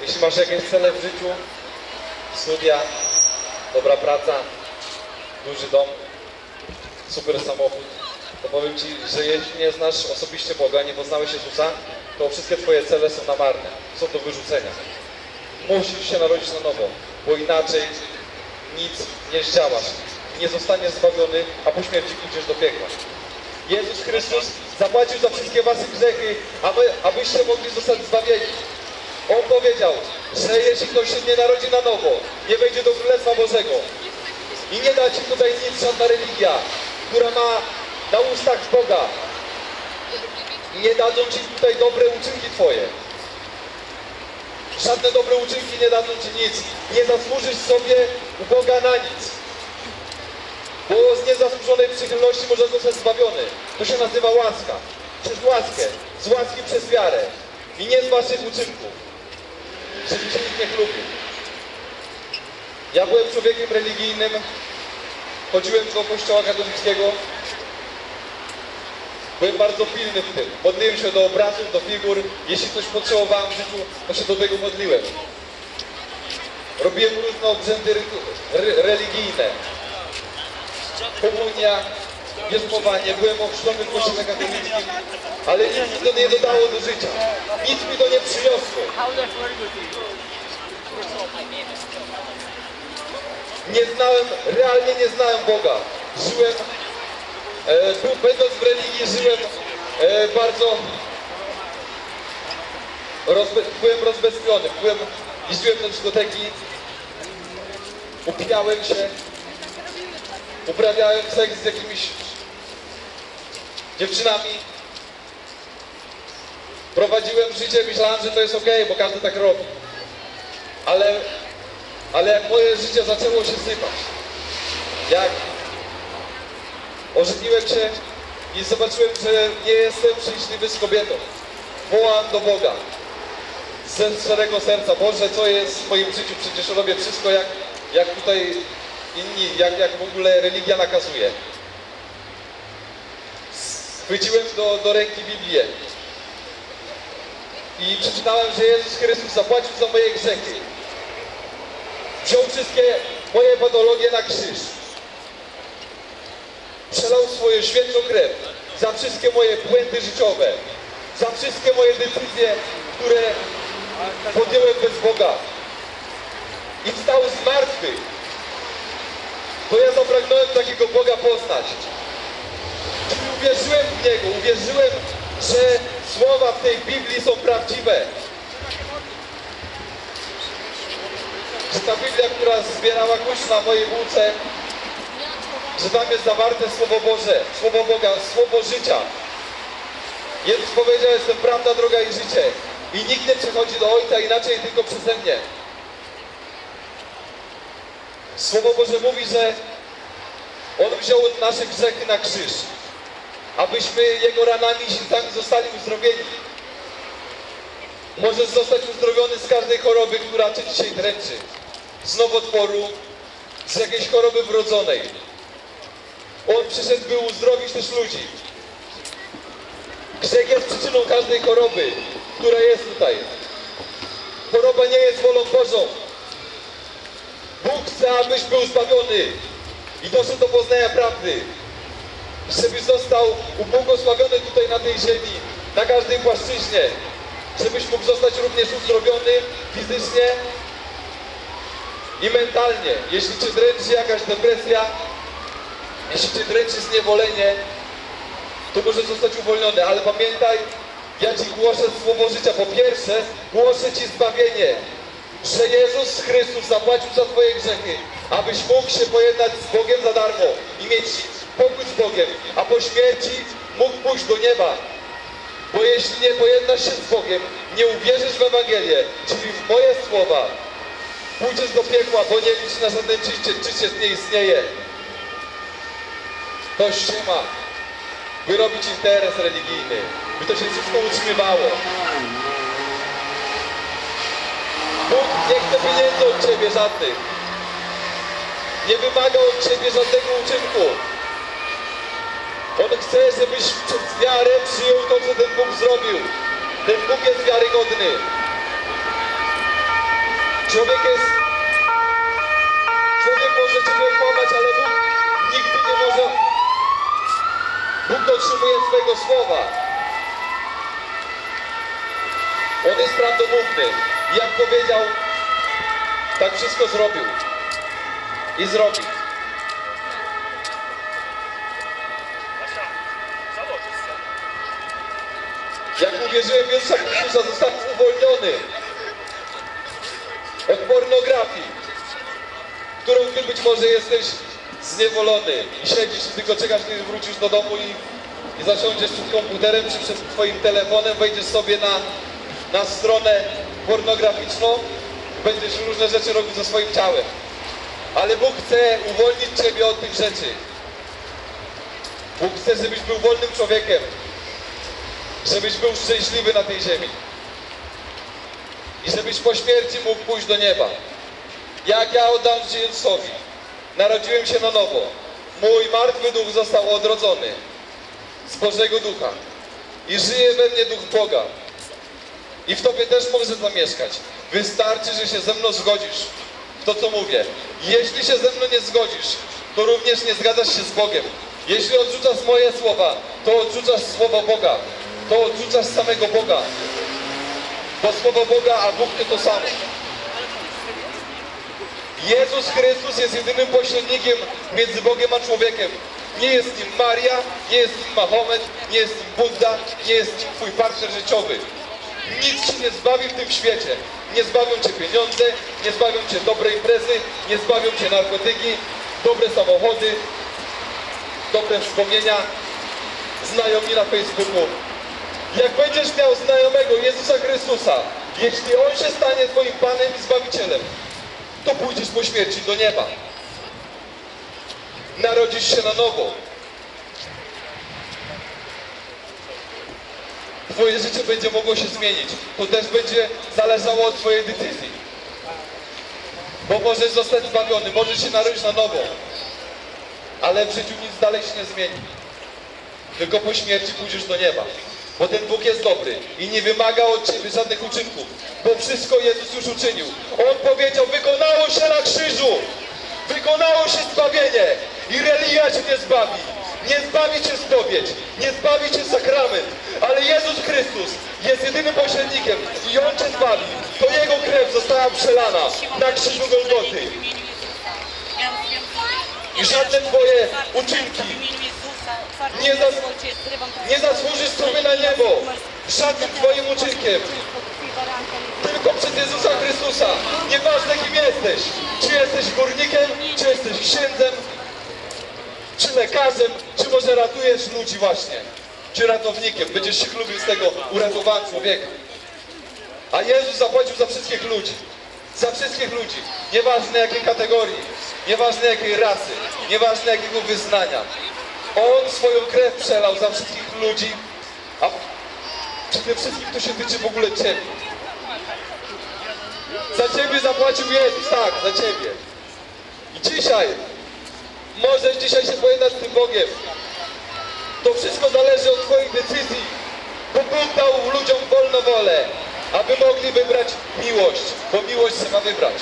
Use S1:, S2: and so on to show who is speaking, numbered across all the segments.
S1: Jeśli masz jakieś cele w życiu, studia, dobra praca, duży dom, super samochód, to powiem Ci, że jeśli nie znasz osobiście Boga, nie poznałeś Jezusa, to wszystkie Twoje cele są namarne, są do wyrzucenia. Musisz się narodzić na nowo, bo inaczej nic nie zdziałasz. Nie zostaniesz zbawiony, a po śmierci pójdziesz do piekła. Jezus Chrystus zapłacił za wszystkie wasze grzechy, abyście mogli zostać zbawieni. On powiedział, że jeśli ktoś się nie narodzi na nowo, nie wejdzie do Królestwa Bożego. I nie da ci tutaj nic żadna religia, która ma na ustach Boga. Nie dadzą ci tutaj dobre uczynki twoje. Żadne dobre uczynki nie dadzą ci nic. Nie zasłużysz sobie u Boga na nic. Bo z niezasłużonej przychylności możesz zostać zbawiony. To się nazywa łaska. Przez łaskę. Z łaski przez wiarę. I nie z waszych uczynków. Żeby się nikt nie chlubił. Ja byłem człowiekiem religijnym. Chodziłem do kościoła katolickiego. Byłem bardzo pilny w tym. Modliłem się do obrazów, do figur. Jeśli coś potrzebowałem w życiu, to się do tego modliłem. Robiłem różne obrzędy religijne. Komunia, bierzmowanie. Byłem ochrzczony w kościele katolickim. Ale nic mi to nie dodało do życia. Nic mi to nie przyniosło. Realnie nie znałem Boga. Żyłem, będąc w religii, żyłem bardzo, byłem rozbezpiony, jeździłem do dyskoteki, upijałem się, uprawiałem seks z jakimiś dziewczynami, prowadziłem życie, myślałem, że to jest okej, bo każdy tak robi. Ale jak moje życie zaczęło się sypać, jak ożeniłem się i zobaczyłem, że nie jestem szczęśliwy z kobietą, wołałem do Boga ze szczerego serca: Boże, co jest w moim życiu? Przecież robię wszystko jak tutaj inni, jak w ogóle religia nakazuje. Chwyciłem do ręki Biblię i przeczytałem, że Jezus Chrystus zapłacił za moje grzechy. Wziął wszystkie moje patologie na krzyż. Przelał swoją świętą krew za wszystkie moje błędy życiowe, za wszystkie moje decyzje, które podjąłem bez Boga. I wstał z martwych. Bo ja zapragnąłem takiego Boga poznać. I uwierzyłem w Niego, uwierzyłem, że słowa w tej Biblii są prawdziwe. Że ta Biblia, która zbierała kurz na mojej półce, że tam jest zawarte Słowo Boże, Słowo Boga, Słowo życia. Jezus powiedział: jestem prawda, droga i życie. I nikt nie przychodzi do Ojca inaczej tylko przeze mnie. Słowo Boże mówi, że On wziął nasze grzechy na krzyż, abyśmy Jego ranami i sitami zostali uzdrowieni. Możesz zostać uzdrowiony z każdej choroby, która cię dzisiaj dręczy. Z nowotworu, z jakiejś choroby wrodzonej. On przyszedł, by uzdrowić też ludzi. Grzech jest przyczyną każdej choroby, która jest tutaj. Choroba nie jest wolą Bożą. Bóg chce, abyś był zbawiony i doszedł do poznania prawdy. Żebyś został ubłogosławiony tutaj na tej ziemi, na każdej płaszczyźnie. Żebyś mógł zostać również uzdrowiony fizycznie i mentalnie. Jeśli cię dręczy jakaś depresja, jeśli cię dręczy zniewolenie, to możesz zostać uwolniony. Ale pamiętaj, ja ci głoszę słowo życia. Po pierwsze, głoszę ci zbawienie, że Jezus Chrystus zapłacił za twoje grzechy, abyś mógł się pojednać z Bogiem za darmo i mieć pokój z Bogiem, a po śmierci mógł pójść do nieba. Bo jeśli nie pojednasz się z Bogiem, nie uwierzysz w Ewangelię, czyli w moje słowa, pójdziesz do piekła, bo nie liczysz na żadne czyście nie istnieje. Ktoś się ma, by robić interes religijny, by to się wszystko utrzymywało. Bóg nie chce pieniędzy od ciebie żadnych. Nie wymaga od ciebie żadnego uczynku. On chce, żebyś przez wiarę przyjął to, co ten Bóg zrobił. Ten Bóg jest wiarygodny. Człowiek może Ciebie okłamać, ale Bóg nigdy nie może. Bóg dotrzymuje swojego słowa. On jest prawdomówny. I jak powiedział, tak wszystko zrobił. I zrobi. Jak uwierzyłem w Jezusa Chrystusa, zostałem uwolniony od pornografii, którą Ty być może jesteś zniewolony i siedzisz i tylko czekasz, kiedy wrócisz do domu i zasiądziesz przed komputerem czy przed Twoim telefonem, wejdziesz sobie na stronę pornograficzną, będziesz różne rzeczy robił ze swoim ciałem. Ale Bóg chce uwolnić Ciebie od tych rzeczy. Bóg chce, żebyś był wolnym człowiekiem. Żebyś był szczęśliwy na tej ziemi. I żebyś po śmierci mógł pójść do nieba. Jak ja oddam się Jezusowi. Narodziłem się na nowo. Mój martwy duch został odrodzony z Bożego Ducha. I żyje we mnie Duch Boga. I w Tobie też może zamieszkać. Wystarczy, że się ze mną zgodzisz w to, co mówię. Jeśli się ze mną nie zgodzisz, to również nie zgadzasz się z Bogiem. Jeśli odrzucasz moje słowa, to odrzucasz słowo Boga. To odrzucasz samego Boga. Bo słowo Boga, a Bóg to samo. Jezus Chrystus jest jedynym pośrednikiem między Bogiem a człowiekiem. Nie jest nim Maria, nie jest nim Mahomet, nie jest nim Budda, nie jest nim twój partner życiowy. Nic ci nie zbawi w tym świecie. Nie zbawią cię pieniądze, nie zbawią cię dobre imprezy, nie zbawią cię narkotyki, dobre samochody, dobre wspomnienia, znajomi na Facebooku. Jak będziesz miał znajomego Jezusa Chrystusa, jeśli On się stanie twoim Panem i Zbawicielem, to pójdziesz po śmierci do nieba. Narodzisz się na nowo. Twoje życie będzie mogło się zmienić. To też będzie zależało od twojej decyzji. Bo możesz zostać zbawiony, możesz się narodzić na nowo. Ale w życiu nic dalej się nie zmieni. Tylko po śmierci pójdziesz do nieba. Bo ten Bóg jest dobry i nie wymaga od ciebie żadnych uczynków. Bo wszystko Jezus już uczynił. On powiedział, wykonało się na krzyżu. Wykonało się zbawienie. I religia cię nie zbawi. Nie zbawi cię spowiedź. Nie zbawi cię sakrament. Ale Jezus Chrystus jest jedynym pośrednikiem i On cię zbawi. To Jego krew została przelana na krzyżu Golgoty. I żadne twoje uczynki nie zasłużysz sobie na niebo. Żadnym twoim uczynkiem. Tylko przez Jezusa Chrystusa. Nieważne kim jesteś. Czy jesteś górnikiem, czy jesteś księdzem, czy lekarzem, czy może ratujesz ludzi właśnie. Czy ratownikiem. Będziesz się chlubił z tego, uratowałem człowieka. A Jezus zapłacił za wszystkich ludzi. Za wszystkich ludzi. Nieważne jakiej kategorii, nieważne jakiej rasy, nieważne jakiego wyznania. On swoją krew przelał za wszystkich ludzi, a przede wszystkim to się tyczy w ogóle Ciebie. Za Ciebie zapłacił Jezus, tak, za Ciebie. I dzisiaj, możesz dzisiaj się pojednać z tym Bogiem. To wszystko zależy od Twoich decyzji, bo Bóg dał ludziom wolną wolę, aby mogli wybrać miłość, bo miłość trzeba wybrać.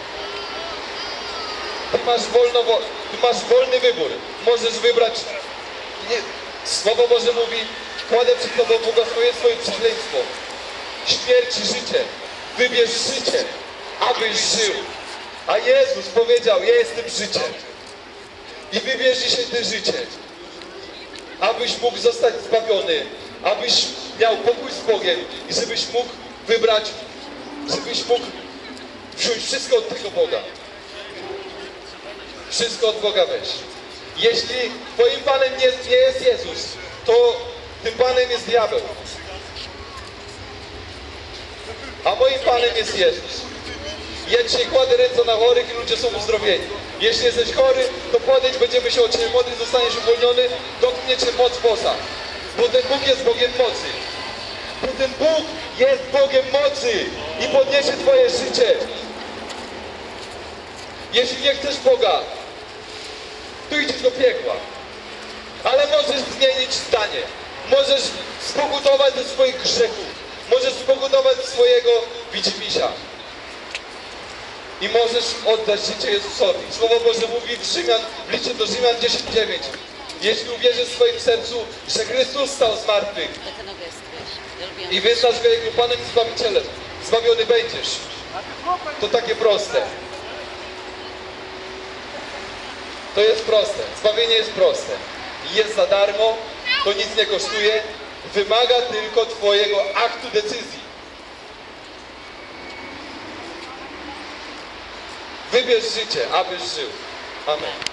S1: Ty masz wolny wybór. Możesz wybrać. Słowo Boże mówi, kładę przed Tobą błogosławieństwo i przekleństwo. Śmierć i życie. Wybierz życie, abyś żył. A Jezus powiedział, ja jestem życiem. I wybierz dzisiaj to życie, abyś mógł zostać zbawiony, abyś miał pokój z Bogiem i żebyś mógł wybrać, żebyś mógł wziąć wszystko od tego Boga. Wszystko od Boga weź. Jeśli Twoim Panem nie jest Jezus, to tym Panem jest diabeł. A moim Panem jest Jezus. Ja dzisiaj kładę ręce na chorych i ludzie są uzdrowieni. Jeśli jesteś chory, to podejdź, będziemy się o Ciebie modlić, zostaniesz uwolniony, dotknie Cię moc Boża. Bo ten Bóg jest Bogiem mocy. Bo ten Bóg jest Bogiem mocy i podniesie Twoje życie. Jeśli nie chcesz Boga, to idziesz do piekła. Ale możesz zmienić zdanie. Możesz spokutować ze swoich grzechów. Możesz spokutować swojego widzimisia. i możesz oddać życie Jezusowi. Słowo Boże mówi w liście do Rzymian 10:9. Jeśli uwierzysz w swoim sercu, że Chrystus stał z martwych i wyznasz Go Jego Panem i Zbawicielem, zbawiony będziesz. To takie proste. To jest proste. Zbawienie jest proste. Jest za darmo, to nic nie kosztuje, wymaga tylko twojego aktu decyzji. Wybierz życie, abyś żył. Amen.